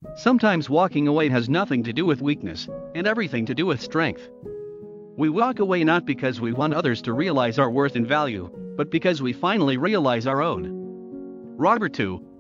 Sometimes walking away has nothing to do with weakness, and everything to do with strength. We walk away not because we want others to realize our worth and value, but because we finally realize our own. Robert 2,